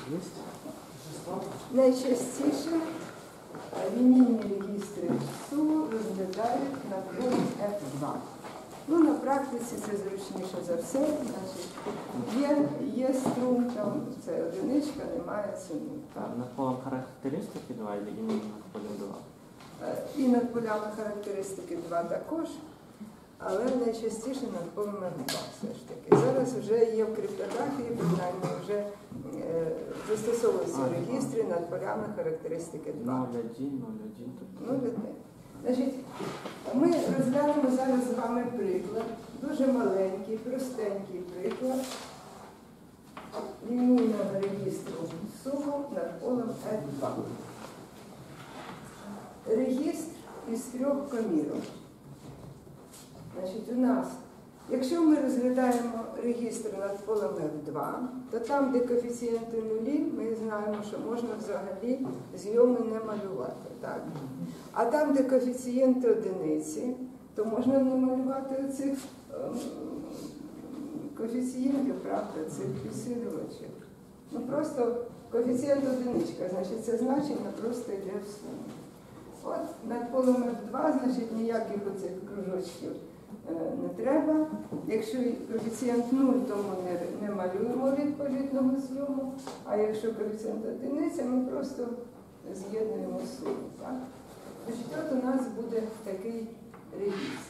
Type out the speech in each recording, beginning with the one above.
Найчастіше лінійні регістри СУ розглядають на полі F2. Ну, на практиці це зручніше за все. Значить, є струм, там це одиничка, немає це нуль. Над полем характеристики 2 і над полем 2? І над полями характеристики 2 також, але найчастіше над полем F2 все ж таки. Зараз вже є в криптографії, принаймні вже застосовуються регістри над полями характеристики 2. 0,1, 0,1. 0,1. Значить, ми розглянемо зараз з вами приклад, дуже маленький, простенький приклад лінійного регістру суму над полем F2. Регістр із 3 комірок. Значить, у нас, якщо ми розглядаємо регістр над полем F2, то там, де коефіцієнти нулі, ми знаємо, що можна взагалі зйоми не малювати. Так? А там, де коефіцієнти одиниці, то можна не малювати оцих коефіцієнтів, правда, цих підсилювачів. Ну просто коефіцієнт одиничка, значить це значення просто йде в суму. От над полем F2, значить ніяких оцих кружочків не треба. Якщо коефіцієнт 0, то ми не малюємо відповідного зйому, а якщо коефіцієнт одиниця, ми просто з'єднуємо суму. Так? Значить, от у нас буде такий регістр.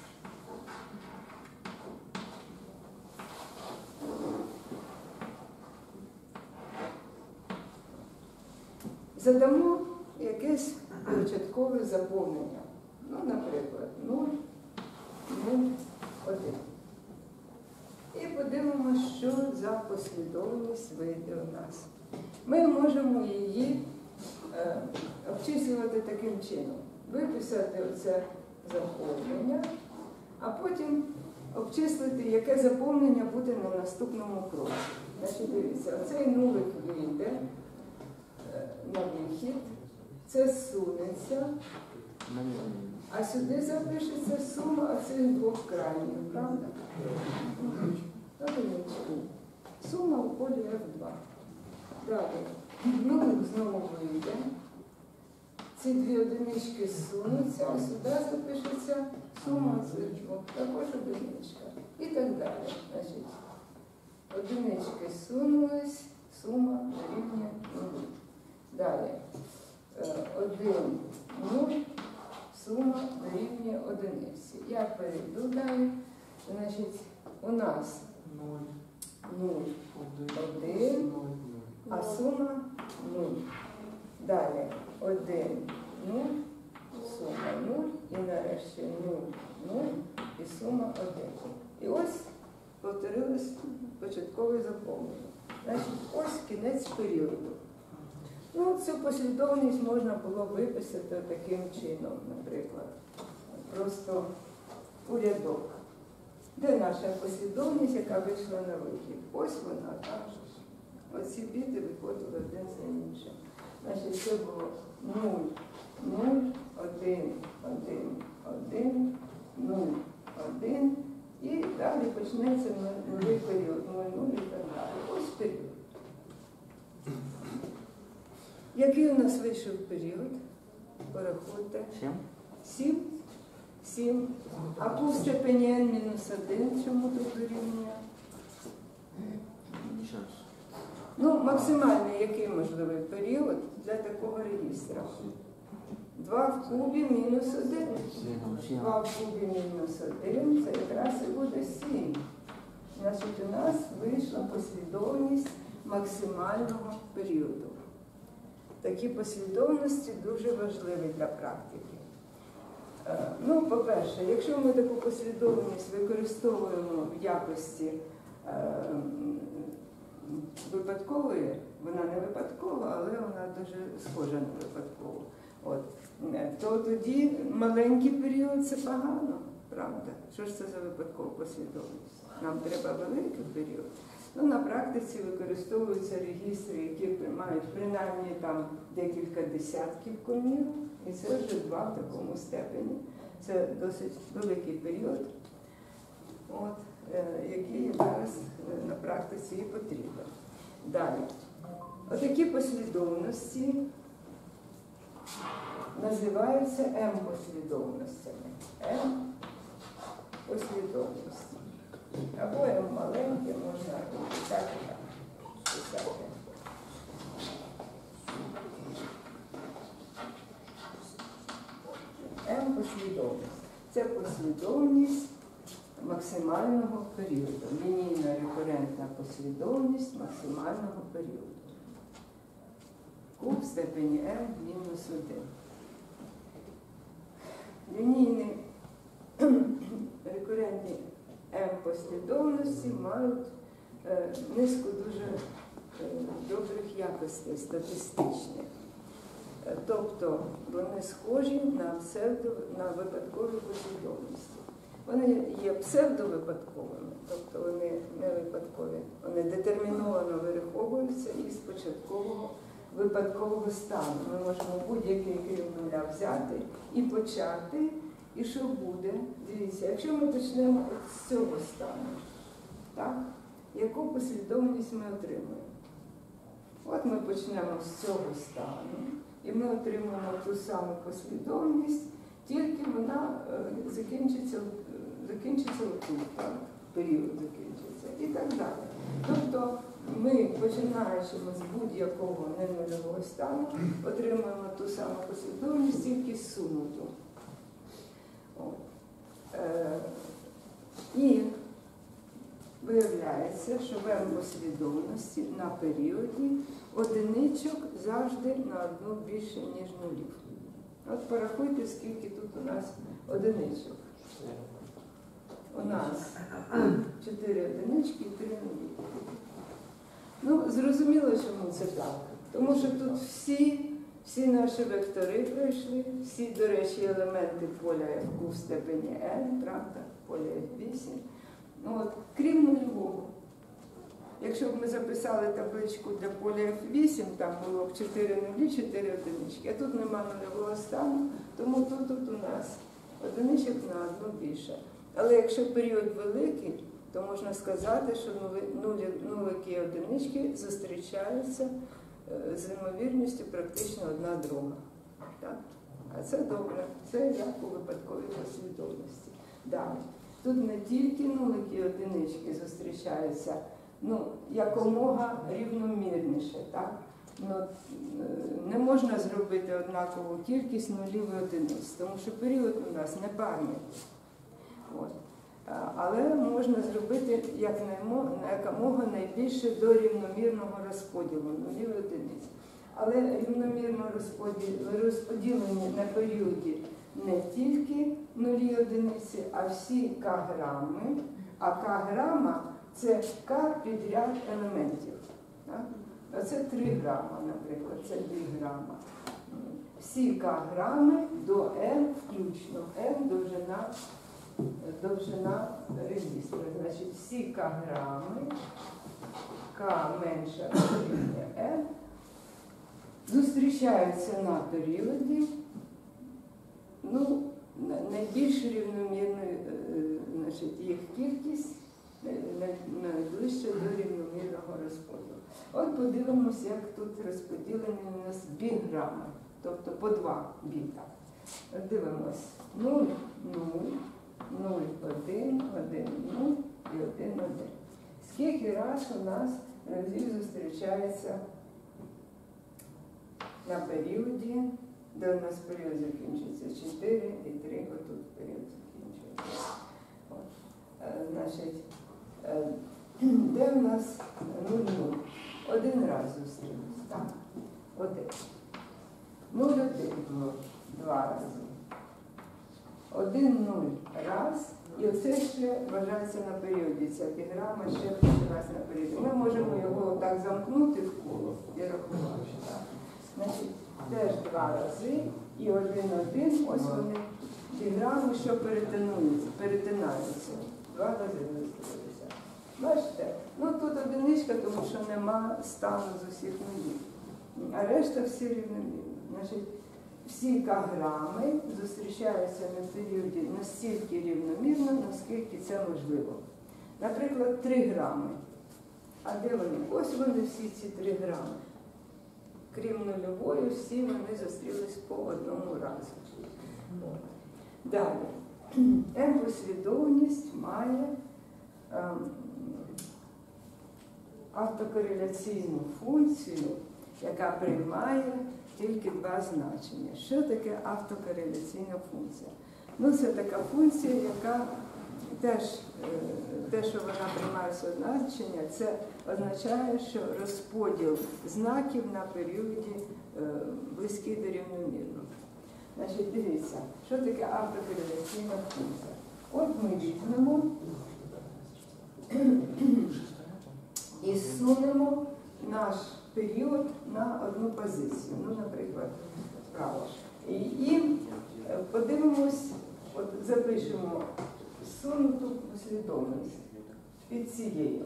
Задамо якесь початкове заповнення. Ну, наприклад, 0, 0, 1. І подивимося, що за послідовність вийде у нас. Ми можемо її обчислювати таким чином. Виписати оце заповнення, а потім обчислити, яке заповнення буде на наступному кроці. Значить, дивіться, оцей нулик вийде на вихід, це сунеться, а сюди запишеться сума цих двох крайніх, правда? Сума у полі F2. Далі, нулик знову вийде. Ці дві одинички сунуться, а сюди запишеться сума цих двох, також одиничка. І так далі. Значить, одинички сунулись, сума дорівнює 0. Далі. 1, 0, сума дорівнює одиниці. Я перейду далі. Значить, у нас 0, 1, а сума 0. Далі 1, 0, сума 0, і нарешті 0, 0, і сума 1. І ось повторилось початкове заповнення. Значить, ось кінець періоду. Ну, цю послідовність можна було виписати таким чином, наприклад. Просто у рядок. Де наша послідовність, яка вийшла на вихід? Ось вона, так. Оці біти виходили один за іншим. Значить, це було 0, 0, 1, 1, 1, 0, 1. І далі почнеться новий період, 0, 0 і так далі. Ось період. Який у нас вийшов період? Порахуйте. 7. 7. А по степені n мінус 1 чому тут дорівнює? Ну, максимальний який можливий період для такого регістра? 2 в кубі мінус 1. 2 в кубі мінус 1, це якраз і буде 7. Значить, у нас вийшла послідовність максимального періоду. Такі послідовності дуже важливі для практики. Ну, по-перше, якщо ми таку послідовність використовуємо в якості випадкової, вона не випадкова, але вона дуже схожа на випадкову. От. То тоді маленький період – це погано, правда? Що ж це за випадкова послідовність? Нам треба великий період. Ну, на практиці використовуються регістри, які мають принаймні там декілька десятків комір, і це вже 2 в такому степені. Це досить великий період, який зараз на практиці і потрібен. Далі. Отакі послідовності називаються М-послідовностями. М-послідовності. Або М маленьке, можна писати так. М-послідовність. Це послідовність максимального періоду. Лінійна рекурентна послідовність максимального періоду. Q в степені m мінус 1. Лінійні рекурентні М-послідовності мають низку дуже добрих якостей статистичних. Тобто вони схожі на випадкові послідовності. Вони є псевдовипадковими, тобто вони не випадкові, вони детерміновано вираховуються із початкового випадкового стану. Ми можемо будь-який крім нуля взяти і почати, і що буде? Дивіться, якщо ми почнемо з цього стану, так? Яку послідовність ми отримуємо? От ми почнемо з цього стану, і ми отримаємо ту саму послідовність, тільки вона закінчиться отут, так? Період закінчиться і так далі. Тобто ми, починаючи з будь-якого ненульового стану, отримуємо ту саму послідовність, тільки сунуту. І виявляється, що в М-послідовності на періоді одиничок завжди на одну більше, ніж нулів. От порахуйте, скільки тут у нас одиничок. У нас 4 одинички і 3 нулі. Ну, зрозуміло, чому це так. Тому що тут всі наші вектори пройшли, всі, до речі, елементи поля Q в степені n, правда, поля F8. От, крім нульового. Якщо б ми записали табличку для поля F8, там було б 4 нулі, 4 одинички. А тут нема нульового стану, тому тут у нас одиничок на одну більше. Але якщо період великий, то можна сказати, що нулики і одинички зустрічаються з ймовірністю практично одна друга. Так? А це добре, це як у випадковій послідовності. Далі. Тут не тільки нулики і одинички зустрічаються, якомога рівномірніше. Так? Не можна зробити однакову кількість нулів і одиниць, тому що період у нас непарний. Але можна зробити якомога найбільше до рівномірного розподілу нулів і одиниць. Але рівномірно розподілені на періоді не тільки нулі і одиниці, а всі К-грами. А К-грама – це К підряд елементів. Оце 3 грама, наприклад, це 2 грама. Всі К-грами до М включно. М довжина регістру. Значить, всі К-грами, К менше рівня М, зустрічаються на періоді, найбільш рівномірною, їх кількість найближче до рівномірного розподілу. От подивимося, як тут розподілені у нас біграми, тобто по 2 біта. От дивимось. 0, 0, 0, 1, 1, 0 і 1, 1. Скільки раз у нас разів зустрічається на періоді, де у нас період закінчується 4 і 3, отут період закінчується. Значить, де у нас 0, 0? Один раз зустрілися, так? 1. 0, 1, 2 рази. 1, 0 раз. І оце ще вважається на періоді. Ця піграма ще раз на періоді. Ми можемо його так замкнути в коло і рахувати. Значить, теж 2 рази і 1, 1. Ось вони піграми, що перетинаються. 2 рази виставилися. Бачите? Тут одиничка, тому що нема стану з усіх нулів. А решта всі рівномірні. Значить, всі К-грами зустрічаються на періоді настільки рівномірно, наскільки це можливо. Наприклад, 3 грами. А де вони? Ось вони всі ці 3 грами. крім нульової, всі вони зустрілись по одному разу. От. Далі. М-послідовність має автокореляційну функцію, яка приймає тільки два значення. Що таке автокореляційна функція? Ну, це така функція, яка теж, те, що вона приймає значення, це означає, що розподіл знаків на періоді близький до рівномірного. Значить, дивіться, що таке автокореляційна функція. От ми візьмемо і сунемо наш період на одну позицію, ну, наприклад, вправо. І подивимось, от запишемо сунуту послідовність під цією.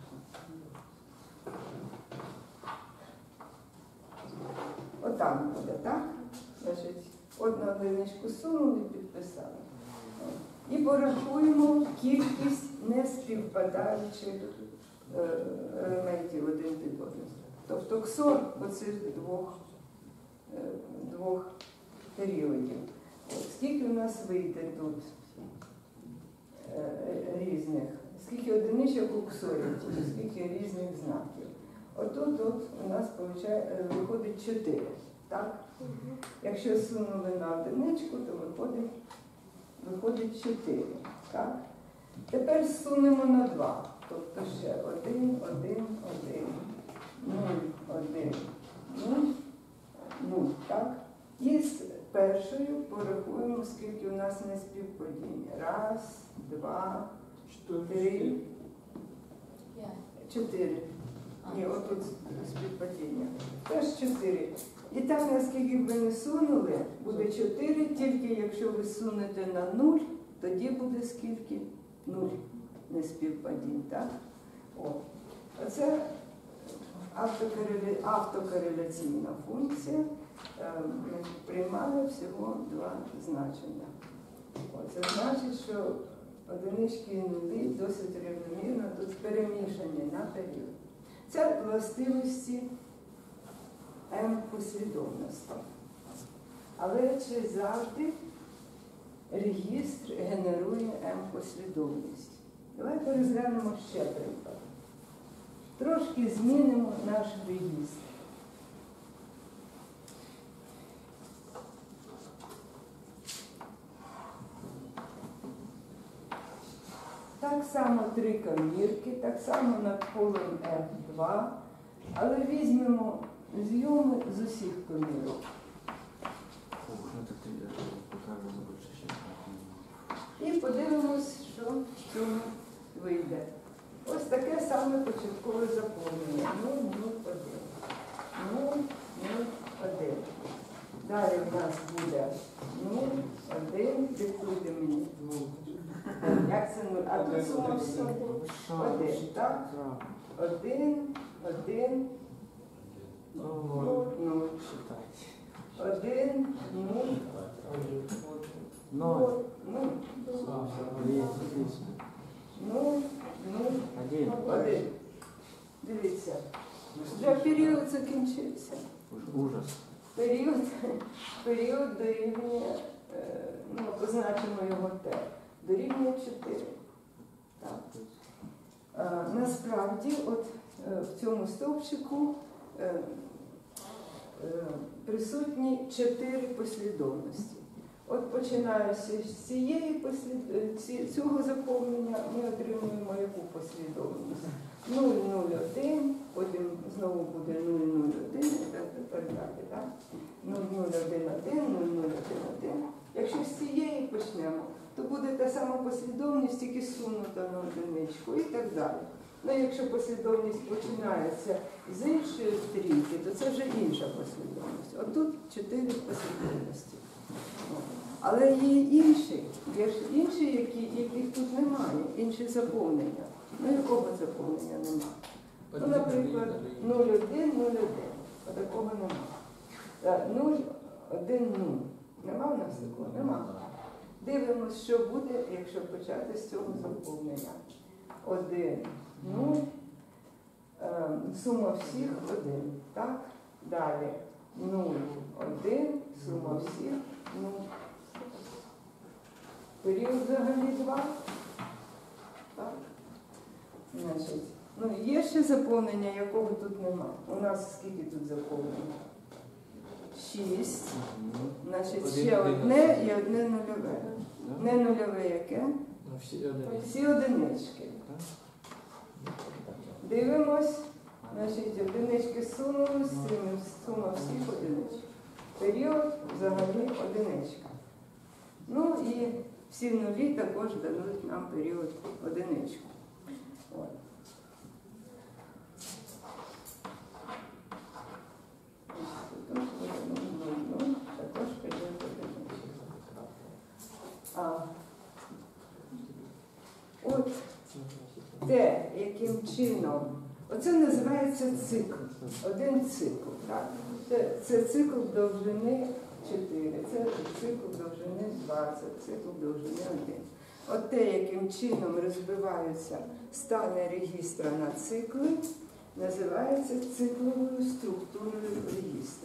Отак буде, так? Значить, одну одиничку сунули, підписали. І порахуємо кількість неспівпадаючих елементів один під одним. Тобто ксор оцих двох періодів. Скільки у нас вийде тут різних, скільки одиничок у ксорі, скільки різних знаків. Отут у нас виходить 4. Так? Якщо сунули на одиничку, то виходить 4. Так? Тепер сунемо на 2. Тобто ще 1, 1, 1, 0, 1, 0, 0. Так? І з першою порахуємо, скільки у нас неспівпадіння. 1, 2, 3, 4. Ні, отут співпадіння. Теж 4. І так, наскільки б ви не сунули, буде 4, тільки якщо ви сунете на 0, тоді буде скільки? 0 неспівпадінь, так? Оце автокореляційна функція приймає всього два значення. Це значить, що одинички і нулі досить рівномірно тут перемішані на період. Це властивості М-послідовності. Але чи завжди регістр генерує М-послідовність? Давайте розглянемо ще приклад. Трошки змінимо наш регістр. Так само 3 комірки, так само над полем F2, але візьмемо зйоми з усіх комірок. І подивимось, що в цьому вийде. Ось таке саме початкове заповнення. 0, 0, 1. 0, 0, 1. Далі в нас буде 0, 1, диктуйте мені. Як це 0? А тут сума всього 1, так? 1, 1, 0, 0. 1, 0, 0, 0. 1. Дивіться, вже період закінчився. Ужас. Період дорівнює, позначимо його Т, дорівнює 4. Так. Насправді, от в цьому стовпчику присутні 4 послідовності. От починаючи з цього заповнення, ми отримуємо яку послідовність? 0, 0, 1, потім знову буде 0, 0, 1, і так далі. 0, 0, 1, 1, 0, 0, 1, 1. Якщо з цієї почнемо, то буде та сама послідовність, тільки сунута на одиничку і так далі. Ну, якщо послідовність починається з іншої стрілки, то це вже інша послідовність. От тут 4 послідовності. Але є інші, яких тут немає, інші заповнення. Ну, якого заповнення немає? Ну, наприклад, 0,1, 0,1. Такого немає. 0, 1, 0. Нема в нас такого? Нема. Дивимось, що буде, якщо почати з цього заповнення. 1, 0. Сума всіх 1. Так? Далі 0, 1, сума всіх 0. Період взагалі 2. Так. Значить, ну, є ще заповнення, якого тут нема. У нас скільки тут заповнення? 6. Значить, ще одне і одне нульове. Не нульове яке? Всі одинички. Дивимось. Значить, одинички сунулись, сума всіх одиничок. Період взагалі одиничка. Ну і всі нулі також дадуть нам період одиничку. От. Також період одинички. От те, яким чином, оце називається цикл. Один цикл. Так? Це цикл довжини 4, це цикл довжини 2, це цикл довжини 1. От те, яким чином розбиваються стани регістра на цикли, називається цикловою структурою регістра.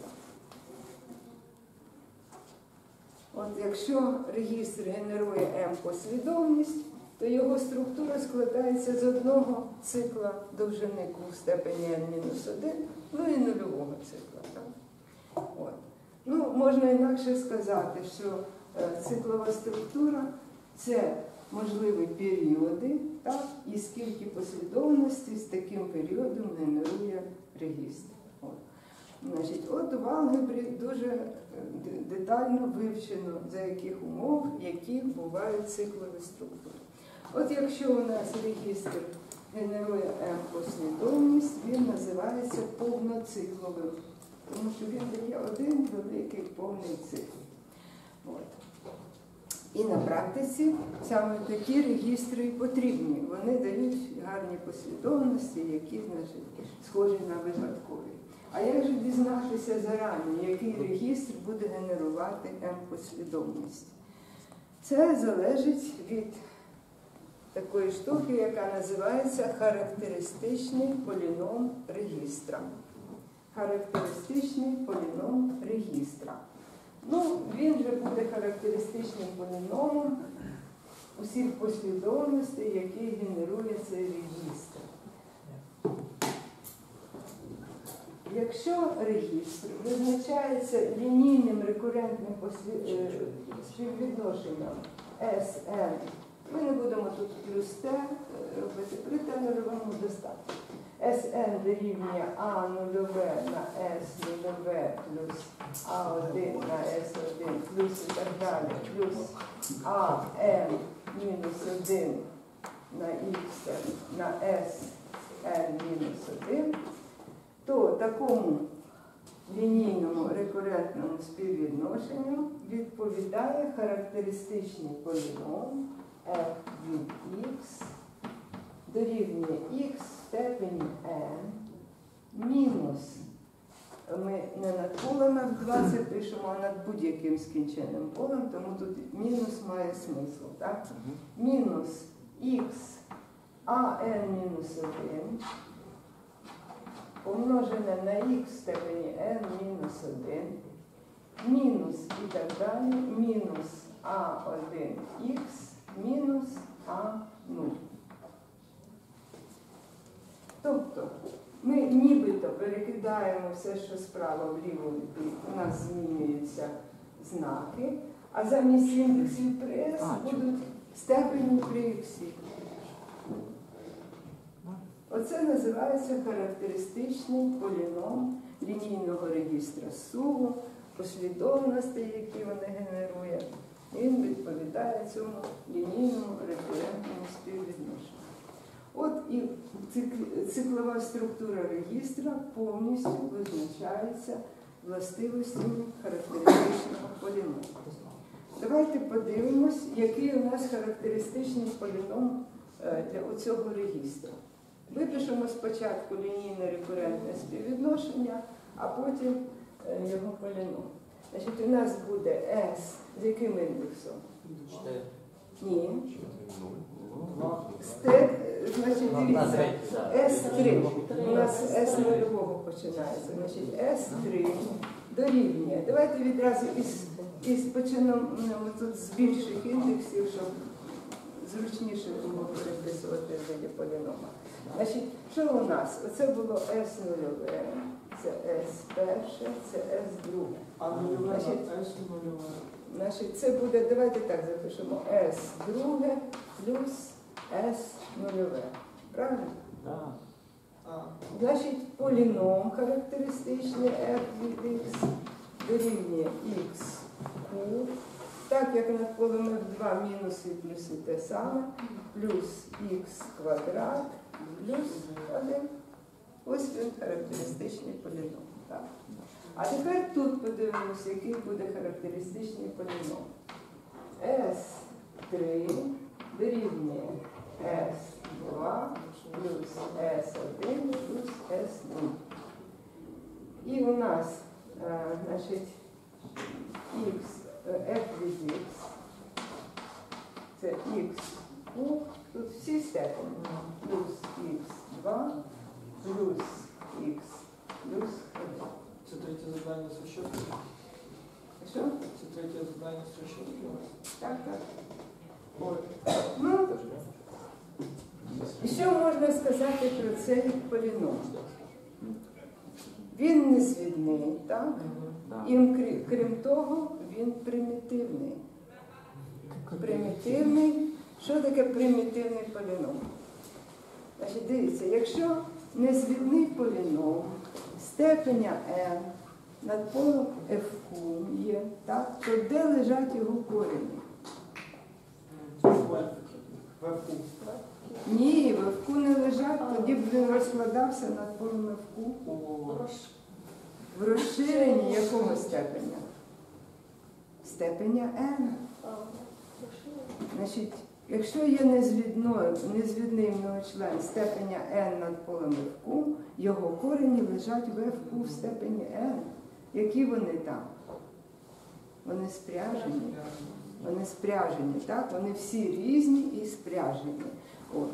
От якщо регістр генерує М-послідовність, то його структура складається з одного цикла довжини Q в степені n-1, ну і нульового цикла. Так? От. Ну, можна інакше сказати, що циклова структура – це можливі періоди, так? І скільки послідовностей з таким періодом генерує регістр. От в алгебрі дуже детально вивчено, за яких умов, які бувають циклові структури. От якщо у нас регістр генерує М-послідовність, він називається повноцикловим, тому що він дає один великий повний цикл. От. І на практиці саме такі регістри і потрібні. Вони дають гарні послідовності, які, значить, схожі на випадкові. А як же дізнатися зарані, який регістр буде генерувати М-послідовність? Це залежить від такої штуки, яка називається характеристичний поліном регістра. Характеристичний поліном регістра. Ну, він же буде характеристичним поліномом усіх послідовностей, які генерує цей регістр. Якщо регістр визначається лінійним рекурентним співвідношенням Sn, ми не будемо тут плюс T робити, при Тейлоровому достатньо. Sn дорівнює А нульове на S нульове плюс А1 на S1 плюс і так далі, плюс АN мінус 1 на X на Sn мінус 1, то такому лінійному рекурентному співвідношенню відповідає характеристичний поліном f від x дорівнює x в степені n мінус, ми не над полем F2 пишемо, а над будь-яким скінченним полем, тому тут мінус має смисл. Так? Мінус x an мінус 1 помножене на х в степені n мінус 1, мінус і так далі, мінус a1х мінус a0. Тобто ми нібито перекидаємо все, що справа вліво, у нас змінюються знаки, а замість індексів при s будуть степені при х. Оце називається характеристичний поліном лінійного регістра суву, послідовностей, які вони генерує. Він відповідає цьому лінійному рекурентному співвідношенню. От і циклова структура регістра повністю визначається властивостями характеристичного поліному. Давайте подивимось, який у нас характеристичний поліном для цього регістру. Випишемо спочатку лінійне рекурентне співвідношення, а потім його поліном. Значить, у нас буде S з яким індексом? 4. Ні. Значить, дивіться, S3, у нас S нульового починається, значить S3 дорівнює. Давайте відразу почнемо тут з більших індексів, щоб зручніше було переписувати в виді полінома. Значить, що у нас? Оце було S нульове, це S перше, це S друге. А нульове на S нульове? Значить, це буде, давайте так запишемо, S друге плюс S нульове. Правильно? Так. Значить, поліном характеристичний f від x дорівнює x куб, так як над полем f2 мінуси і плюси те саме, плюс x квадрат плюс 1. Ось він характеристичний поліном. Так. А тепер тут подивимося, який буде характеристичний поліном. S3 дорівнює S2 плюс S1 плюс S0. І у нас, значить, f від x, це x куб, тут всі степені, плюс x2 плюс x плюс 1. Це третє завдання з розчотки? Що? Це третє завдання з розчотки у вас? Так, так. От. Ну, і що можна сказати про цей поліном? Він незвідний, так? І крім того, він примітивний. Примітивний. Що таке примітивний поліном? Значить, дивіться, якщо незвідний поліном степеня n над полем f є, так, то де лежать його корені? Вверху. Ні, в f не лежать, тоді б він розкладався над полем f. В розширенні якого степеня? Степеня n. Значить, якщо є незвідний многочлен степеня n над полем f, його корені лежать в f в степені n. Які вони там? Вони спряжені. Вони спряжені, так? Вони всі різні і спряжені. От.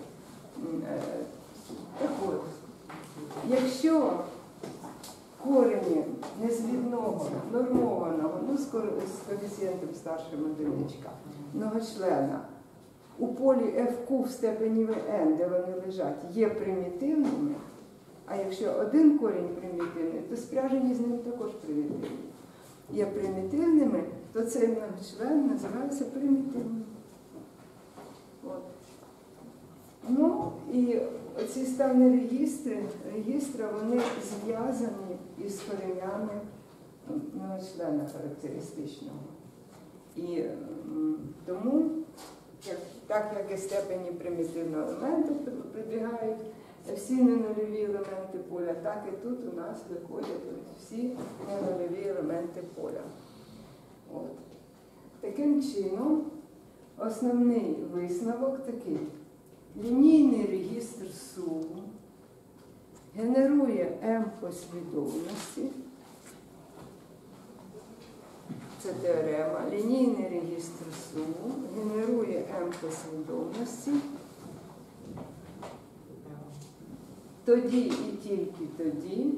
Так от, якщо корені незвідного, нормованого, ну, з коефіцієнтом старшим одиничка, многочлена, у полі f в степені n, де вони лежать, є примітивними, а якщо один корінь примітивний, то спряжені з ним також примітивні. Є примітивними, то цей многочлен називається примітивним. От. Ну, і ці ставні регістри, вони зв'язані із коренями многочлена характеристичного. І тому, так як і степені примітивного елементу прибігають всі ненульові елементи поля, так і тут у нас виходять всі ненульові елементи поля. От. Таким чином, основний висновок такий. Лінійний регістр суму генерує m послідовності. Це теорема. Лінійний регістр суму генерує m послідовності. Тоді і тільки тоді,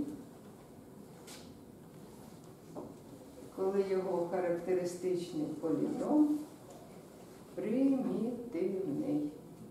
коли його характеристичний поліном примітивний.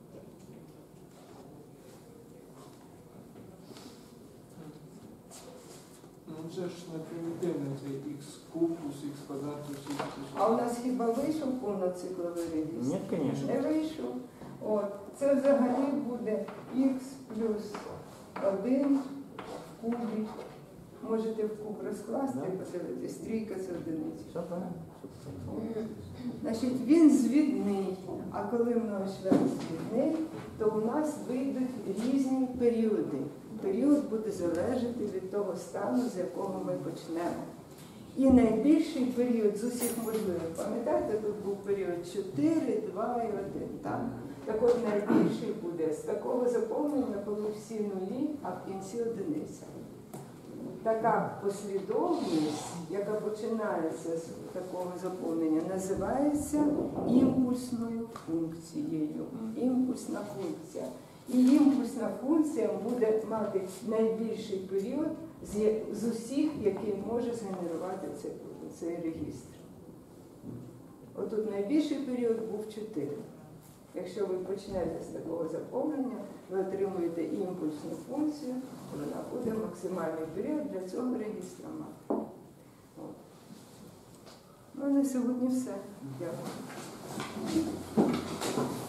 Ну це ж не примітивний, це x куб плюс x квадрат плюс x плюс 1. А у нас хіба вийшов повноцикловий регістр? Ні, звісно. Не вийшов. От. Це взагалі буде х плюс 1 в кубі. Можете в куб розкласти і подивитись. Трійка це одиниця. Все правильно. Значить, він звідний, а коли многочлен звідний, то у нас вийдуть різні періоди. Період буде залежати від того стану, з якого ми почнемо. І найбільший період з усіх можливих, пам'ятаєте, тут був період 4, 2 і 1. Так от найбільший буде з такого заповнення, коли всі нулі, а в кінці одиниця. така послідовність, яка починається з такого заповнення, називається імпульсною функцією. Імпульсна функція. І імпульсна функція буде мати найбільший період з усіх, який може згенерувати цей регістр. Отут найбільший період був 4. Якщо ви почнете з такого заповнення, ви отримуєте імпульсну функцію, вона буде максимальний період для цього регістра мати. От. Ну, на сьогодні все. Дякую.